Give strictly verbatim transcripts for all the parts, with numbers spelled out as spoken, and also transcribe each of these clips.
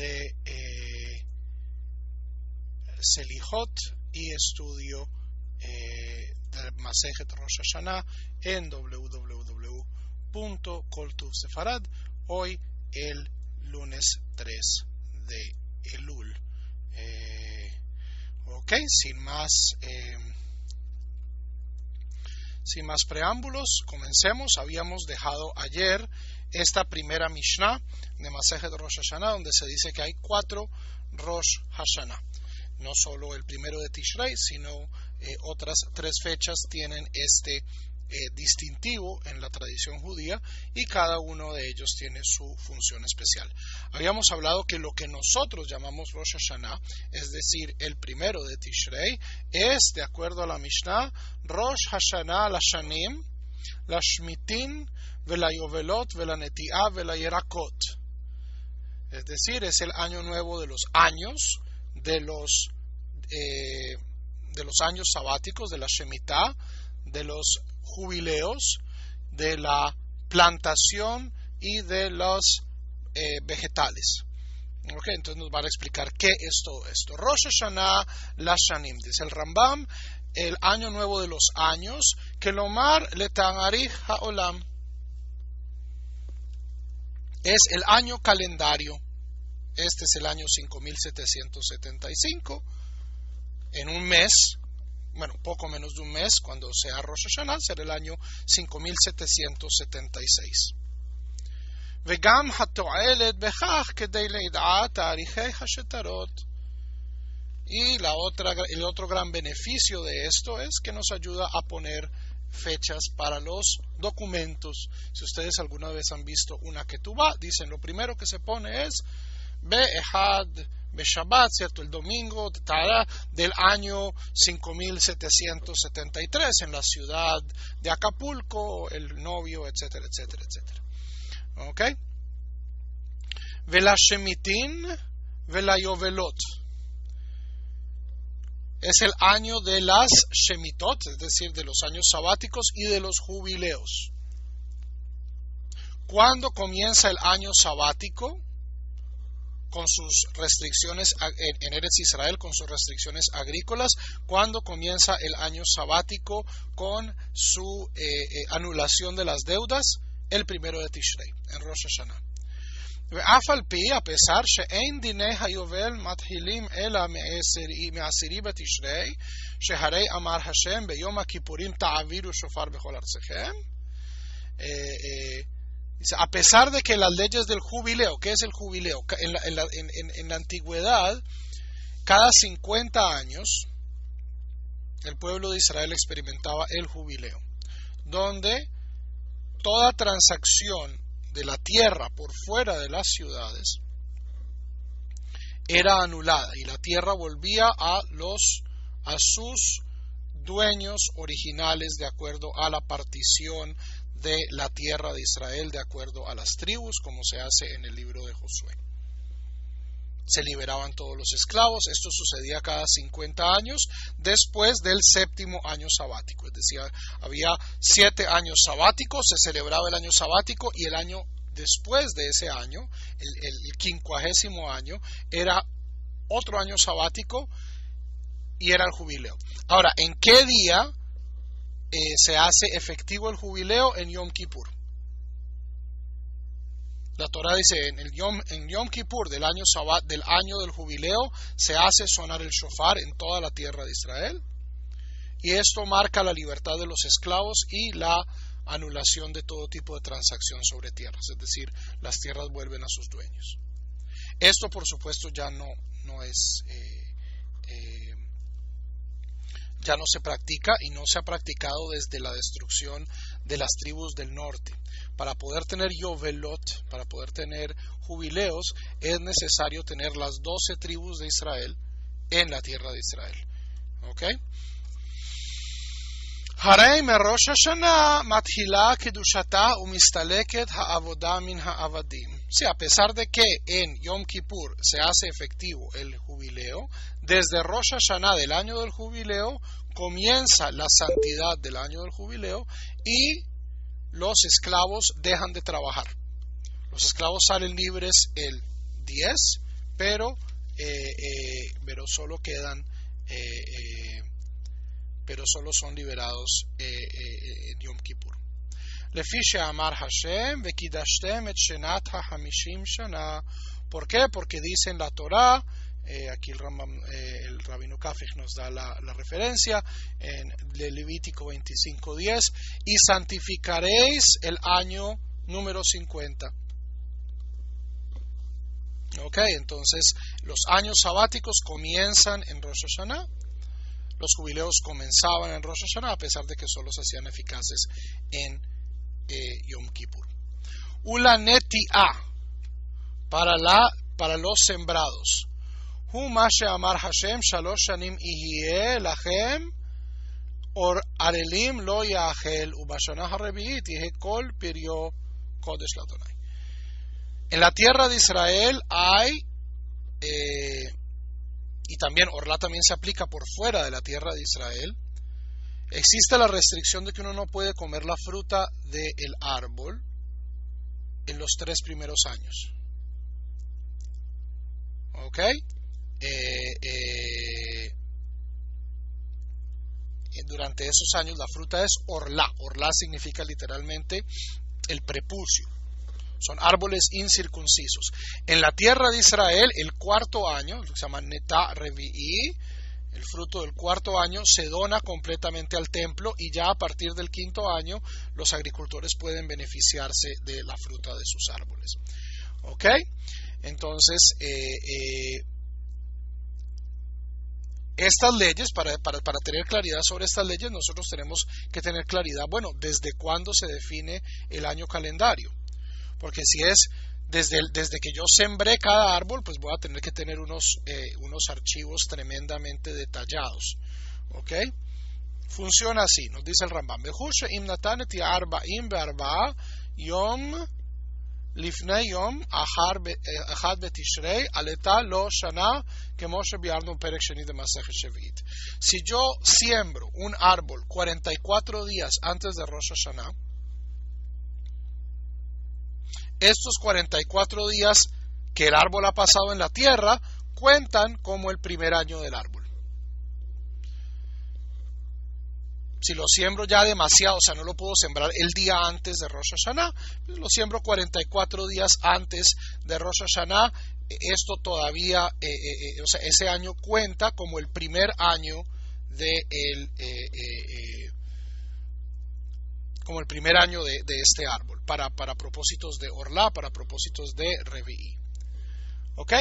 de eh, Selijot y estudio eh, de Masejet Rosh Hashanah en w w w punto kol tuv sefarad, hoy el lunes tres de Elul. Eh, ok, sin más eh, sin más preámbulos, comencemos. Habíamos dejado ayer esta primera Mishnah de Masejet Rosh Hashanah, donde se dice que hay cuatro Rosh Hashanah. No solo el primero de Tishrei, sino eh, otras tres fechas tienen este eh, distintivo en la tradición judía, y cada uno de ellos tiene su función especial. Habíamos hablado que lo que nosotros llamamos Rosh Hashanah, es decir, el primero de Tishrei, es, de acuerdo a la Mishnah, Rosh Hashanah la Shanim, la Shmitin, vela Yovelot, vela Netiah, vela Yerakot. Es decir, es el año nuevo de los años, de los eh, de los años sabáticos, de la Shemitah, de los jubileos, de la plantación y de los eh, vegetales. Okay, entonces nos van a explicar qué es todo esto. Rosh Hashanah la Shanim, dice el Rambam, el año nuevo de los años, que lomar letanarich haolam, es el año calendario. Este es el año cinco mil setecientos setenta y cinco. En un mes, bueno, poco menos de un mes, cuando sea Rosh Hashanah, será el año cinco mil setecientos setenta y seis. Vegam hato'elet bechach kedei leid'at ta'arichei hashetarot. Y la otra, el otro gran beneficio de esto es que nos ayuda a poner fechas para los documentos. Si ustedes alguna vez han visto una ketubá, dicen lo primero que se pone es Be'ehad Be'Shabbat, ¿cierto? El domingo del año cinco mil setecientos setenta y tres en la ciudad de Acapulco, el novio, etcétera, etcétera, etcétera. ¿Ok? Vela Shemitin, Vela Yovelot. Es el año de las Shemitot, es decir, de los años sabáticos y de los jubileos. ¿Cuándo comienza el año sabático? Con sus restricciones en Eretz Israel, con sus restricciones agrícolas. Cuando comienza el año sabático con su eh, eh, anulación de las deudas, el primero de Tishrei, en Rosh Hashanah. ואף על פי, הפסר שאין דיני היובל מתחילים אלא מעשירי בתשרי, שהרי אמר השם ביום הכיפורים תעבירו שופר בכל ארציכם. Dice, a pesar de que las leyes del jubileo, ¿qué es el jubileo? En la, en la, en, en la antigüedad, cada cincuenta años, el pueblo de Israel experimentaba el jubileo, donde toda transacción de la tierra por fuera de las ciudades era anulada y la tierra volvía a los a sus dueños originales de acuerdo a la partición de la tierra de Israel, de acuerdo a las tribus, como se hace en el libro de Josué. Se liberaban todos los esclavos. Esto sucedía cada cincuenta años después del séptimo año sabático. Es decir, había siete años sabáticos, se celebraba el año sabático, y el año después de ese año, el, el, el quincuagésimo año, era otro año sabático y era el jubileo. Ahora, ¿en qué día eh, se hace efectivo el jubileo? En Yom Kippur. La Torah dice, en, el Yom, en Yom Kippur del año, Sabat, del año del jubileo, se hace sonar el shofar en toda la tierra de Israel, y esto marca la libertad de los esclavos y la anulación de todo tipo de transacción sobre tierras, es decir, las tierras vuelven a sus dueños. Esto, por supuesto, ya no, no es eh, eh, ya no se practica, y no se ha practicado desde la destrucción de las tribus del norte. Para poder tener yovelot, para poder tener jubileos, es necesario tener las doce tribus de Israel en la tierra de Israel. ¿Ok? Harei merosh Hashanah matchila kedushata umistaleket ha'avodah min ha'avadim. Sí, a pesar de que en Yom Kippur se hace efectivo el jubileo, desde Rosh Hashanah del año del jubileo comienza la santidad del año del jubileo y los esclavos dejan de trabajar. Los esclavos salen libres el diez, pero, eh, eh, pero solo quedan, eh, eh, pero solo son liberados eh, eh, en Yom Kippur. Lefi she'amar Hashem vekidashtem et shenat ha'hamishim shana. ¿Por qué? Porque dice en la Torah, eh, aquí el, Rambam, eh, el Rabino Kafich nos da la, la referencia en Levítico veinticinco diez, y santificaréis el año número cincuenta. Ok, entonces los años sabáticos comienzan en Rosh Hashanah. Los jubileos comenzaban en Rosh Hashanah, a pesar de que solo se hacían eficaces en eh, Yom Kippur. Ula neti'ah, para, la, para los sembrados. Hu ma she'amar Hashem shalosh shanim ihye lachem or arelim lo ya'achel ubashana harevi'it yeh kol piryo kodesh ladonai. En la tierra de Israel hay, eh, y también Orlá también se aplica por fuera de la tierra de Israel, existe la restricción de que uno no puede comer la fruta del árbol en los tres primeros años. ¿Ok? Eh, eh, durante esos años la fruta es Orlá. Orlá significa literalmente el prepucio. Son árboles incircuncisos. En la tierra de Israel, el cuarto año, lo que se llama Netah Revi'i, el fruto del cuarto año, se dona completamente al templo, y ya a partir del quinto año los agricultores pueden beneficiarse de la fruta de sus árboles. ¿Ok? Entonces, eh, eh, estas leyes, para, para, para tener claridad sobre estas leyes, nosotros tenemos que tener claridad, bueno, desde cuándo se define el año calendario. Porque si es desde, el, desde que yo sembré cada árbol, pues voy a tener que tener unos, eh, unos archivos tremendamente detallados. ¿Ok? Funciona así, nos dice el Rambam. Im natanet arba'im be'arba'a yom lifnei yom achad betishrei aleta lo shana kemo shebiarnu perek sheni de Masechet Shvi'it. Si yo siembro un árbol cuarenta y cuatro días antes de Rosh Hashanah, estos cuarenta y cuatro días que el árbol ha pasado en la tierra cuentan como el primer año del árbol. Si lo siembro ya demasiado, o sea, no lo puedo sembrar el día antes de Rosh Hashanah, pues lo siembro cuarenta y cuatro días antes de Rosh Hashanah, esto todavía, eh, eh, o sea, ese año cuenta como el primer año de el, eh, eh, eh, como el primer año de, de este árbol, para, para propósitos de Orlá, para propósitos de Revi'i. ¿Ok?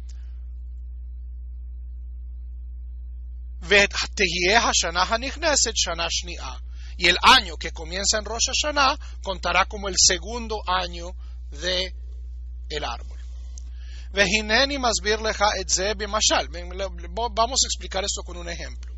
Y el año que comienza en Rosh Hashanah contará como el segundo año de el árbol. Vamos a explicar esto con un ejemplo.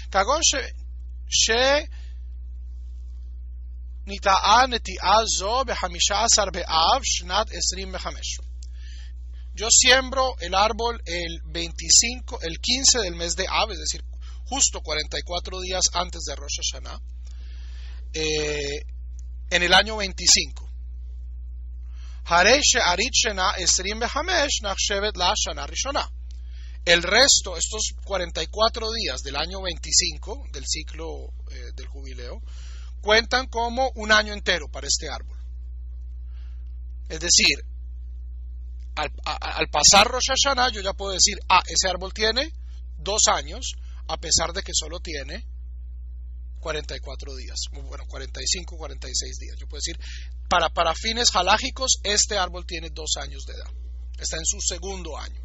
Yo siembro el árbol el veinticinco, el quince del mes de Av, es decir, justo cuarenta y cuatro días antes de Rosh Hashanah, eh, en el año veinticinco. El resto, estos cuarenta y cuatro días del año veinticinco, del ciclo eh, del jubileo, cuentan como un año entero para este árbol. Es decir, al, a, al pasar Rosh Hashanah, yo ya puedo decir, ah, ese árbol tiene dos años, a pesar de que solo tiene cuarenta y cuatro días, bueno, cuarenta y cinco, cuarenta y seis días. Yo puedo decir, para, para fines halágicos, este árbol tiene dos años de edad, está en su segundo año.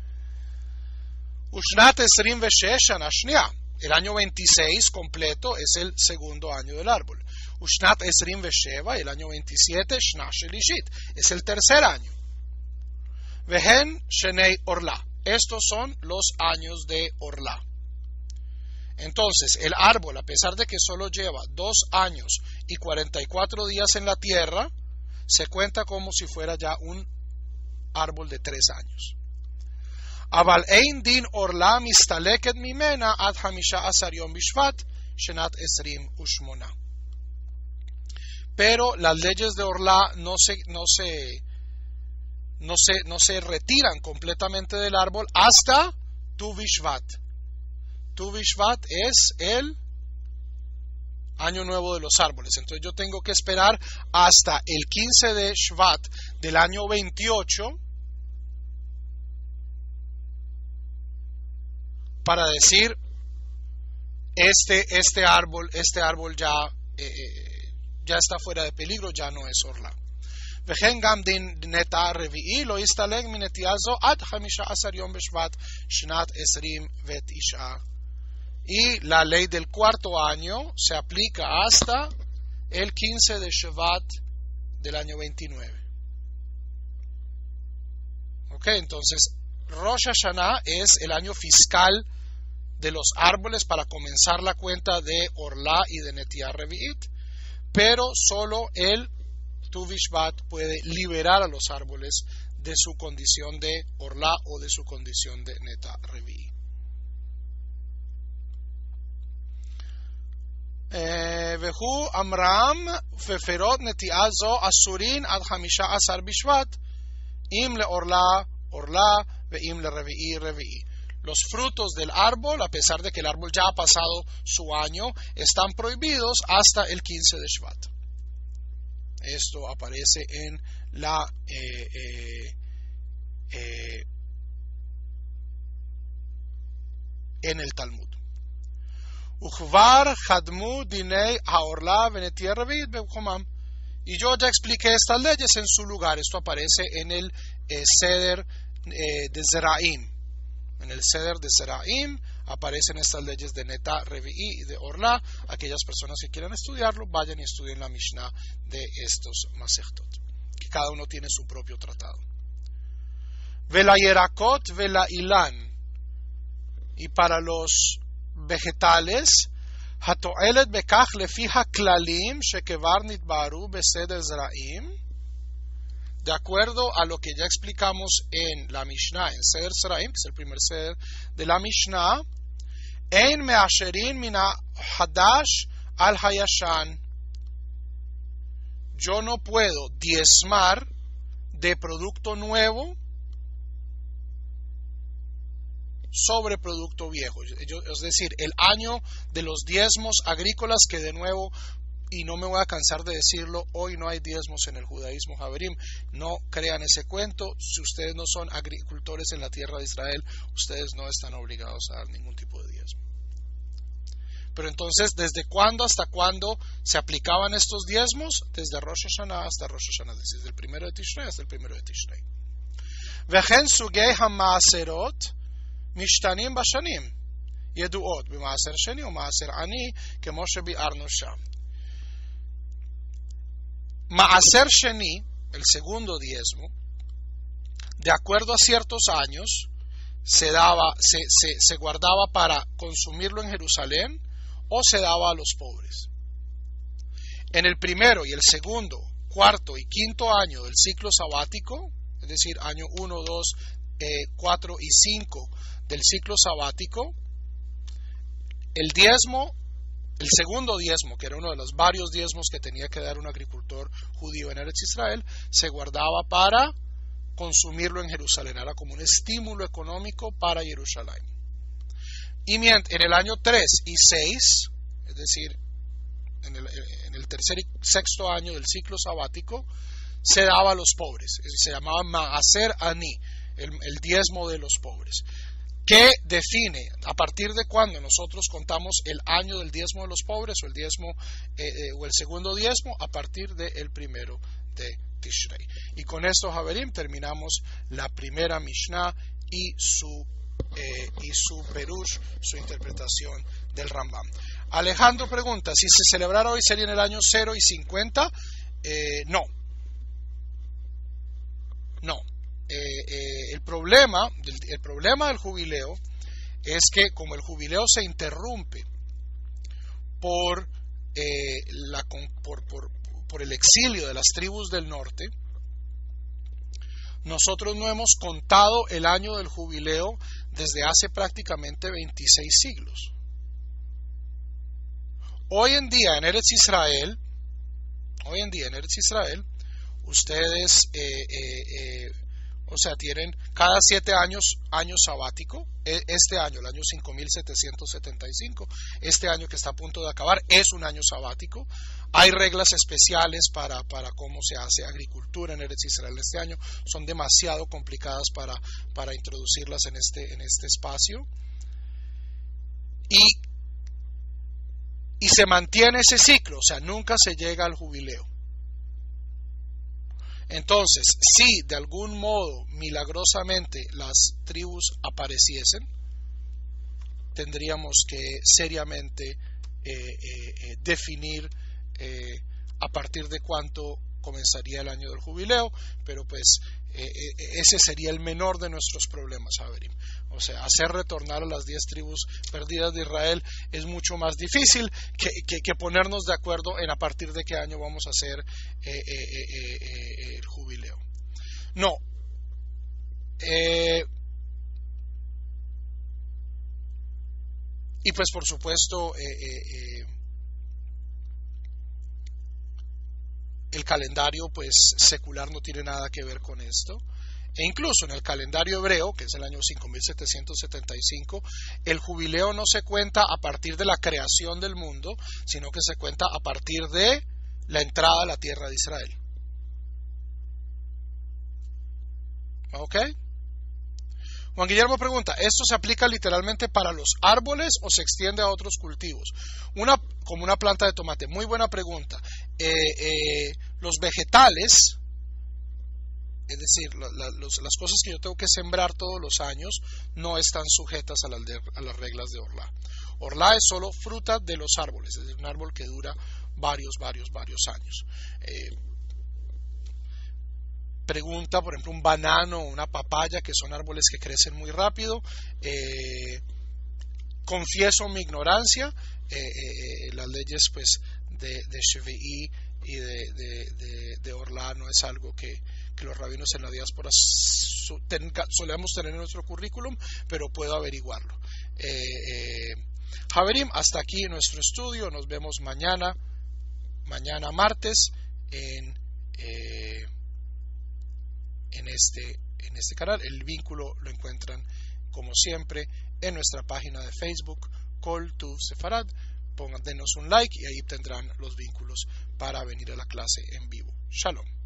Ushnat esrim veshesh shana shnia. El año veintiséis completo es el segundo año del árbol. Ushnat esrim vesheva, el año veintisiete, shna shelishit, es el tercer año. Vehen shenei orla, estos son los años de Orlá. Entonces, el árbol, a pesar de que solo lleva dos años y cuarenta y cuatro días en la tierra, se cuenta como si fuera ya un árbol de tres años. Aval ein din Orlá mistaleket mimena ad hamisha asar yom bishvat shenat esrim ushmona. Pero las leyes de Orlá no se, no se, no se, no se retiran completamente del árbol hasta Tu Bishvat. Tu Bishvat es el año nuevo de los árboles. Entonces yo tengo que esperar hasta el quince de Shvat del año veintiocho para decir este, este árbol, este árbol ya, eh, ya está fuera de peligro, ya no es orla. וכן גם דין נטע רביעי לא יסתלג מנטיעה זו עד חמישה עשר יום בשבט שנת עשרים ותשע. Y la ley del cuarto año se aplica hasta el quince de Shvat del año veintinueve. Ok, entonces Rosh Hashanah es el año fiscal de los árboles para comenzar la cuenta de Orlá y de Netiah Revi'it, pero solo el Tu Bishvat puede liberar a los árboles de su condición de Orlá o de su condición de Netiah Revi'it. והוא אמרם ופירות נטיעה זו אסורין עד חמישה עשר בשבט אם לעורלה עורלה ואם לרביעי רביעי. Los frutos del árbol, a pesar de que el árbol ya ha pasado su año, están prohibidos hasta el quince de Shvat. Esto aparece en la eh, eh, eh, en el Talmud. Uchvar Hadmu Dinei Haorla Venetiah Revi'it Beuchomam. Y yo ya expliqué estas leyes en su lugar. Esto aparece en el eh, Seder eh, de Zeraim. En el Seder de Zeraim aparecen estas leyes de Netiah Revi'it y de Orla. Aquellas personas que quieran estudiarlo, vayan y estudien la Mishnah de estos Masechtot, que cada uno tiene su propio tratado. Vela Yerakot, Vela Ilan. Y para los vegetales, Hatoelet Bekach Lefi HaKlalim Shekevar Nitbaru Beseder Zeraim. De acuerdo a lo que ya explicamos en la Mishnah, en Seder Zeraim, que es el primer Seder de la Mishnah, Ein Measherin Mina Hadash Al Hayashan. Yo no puedo diezmar de producto nuevo sobre producto viejo, es decir, el año de los diezmos agrícolas, que de nuevo, y no me voy a cansar de decirlo, hoy no hay diezmos en el judaísmo Haverim. No crean ese cuento. Si ustedes no son agricultores en la tierra de Israel, ustedes no están obligados a dar ningún tipo de diezmo. Pero entonces, ¿desde cuándo hasta cuándo se aplicaban estos diezmos? Desde Rosh Hashanah hasta Rosh Hashanah, desde el primero de Tishrei hasta el primero de Tishrei. Vechen sugei hamaaserot משתנים בשנים ידועות במעשר שני ומעשר עני כמו שביארנו שם. מעשר שני, el segundo diezmo, de acuerdo a ciertos años, se daba, se, se, se guardaba para consumirlo en Jerusalén o se daba a los pobres. En el primero y el segundo, cuarto y quinto año del ciclo sabático, es decir, año uno, dos, cuatro y cinco del ciclo sabático, el diezmo, el segundo diezmo, que era uno de los varios diezmos que tenía que dar un agricultor judío en Eretz Israel, se guardaba para consumirlo en Jerusalén, era como un estímulo económico para Jerusalén. Y mientras, en el año tres y seis, es decir, en el, en el tercer y sexto año del ciclo sabático, se daba a los pobres, es decir, se llamaba Maaser Ani, el, el diezmo de los pobres, que define a partir de cuándo nosotros contamos el año del diezmo de los pobres o el diezmo eh, eh, o el segundo diezmo, a partir del primero de Tishrei. Y con esto, Haverim, terminamos la primera Mishnah y su eh, y su perush, su interpretación del Rambam. Alejandro pregunta, si se celebrara hoy sería en el año cero y cincuenta. Eh, no. No. Eh, eh, el problema del, el problema del jubileo es que como el jubileo se interrumpe por, eh, la, por, por, por el exilio de las tribus del norte, nosotros no hemos contado el año del jubileo desde hace prácticamente veintiséis siglos. Hoy en día en Eretz Israel, hoy en día en Eretz Israel, ustedes eh, eh, eh, O sea, tienen cada siete años año sabático. Este año, el año cinco mil setecientos setenta y cinco, este año que está a punto de acabar, es un año sabático. Hay reglas especiales para, para cómo se hace agricultura en Eretz Israel este año. Son demasiado complicadas para, para introducirlas en este, en este espacio. Y, y se mantiene ese ciclo, o sea, nunca se llega al jubileo. Entonces, si de algún modo milagrosamente las tribus apareciesen, tendríamos que seriamente eh, eh, eh, definir eh, a partir de cuánto comenzaría el año del jubileo, pero pues eh, eh, ese sería el menor de nuestros problemas, Haverim. O sea, hacer retornar a las diez tribus perdidas de Israel es mucho más difícil que, que, que ponernos de acuerdo en a partir de qué año vamos a hacer eh, eh, eh, eh, el jubileo. No. Eh, y pues por supuesto eh, eh, eh, el calendario pues secular no tiene nada que ver con esto. E incluso en el calendario hebreo, que es el año cinco mil setecientos setenta y cinco, el jubileo no se cuenta a partir de la creación del mundo, sino que se cuenta a partir de la entrada a la tierra de Israel. ¿Ok? Juan Guillermo pregunta, ¿esto se aplica literalmente para los árboles o se extiende a otros cultivos? Una, como una planta de tomate. Muy buena pregunta. Eh, eh, los vegetales... Es decir, la, la, los, las cosas que yo tengo que sembrar todos los años no están sujetas a, la, a las reglas de Orlá. Orlá es solo fruta de los árboles, es decir, un árbol que dura varios, varios, varios años. Eh, pregunta, por ejemplo, un banano o una papaya, que son árboles que crecen muy rápido. Eh, confieso mi ignorancia, eh, eh, las leyes pues de, de Shvi'i y de, de, de, de Orlá no es algo que, que los rabinos en la diáspora su, ten, solemos tener en nuestro currículum, pero puedo averiguarlo. Eh, eh, Haverim, hasta aquí nuestro estudio. Nos vemos mañana, mañana martes, en, eh, en, este, en este canal. El vínculo lo encuentran, como siempre, en nuestra página de Facebook, Kol Tuv Sefarad. Pongan, denos un like y ahí tendrán los vínculos para venir a la clase en vivo. Shalom.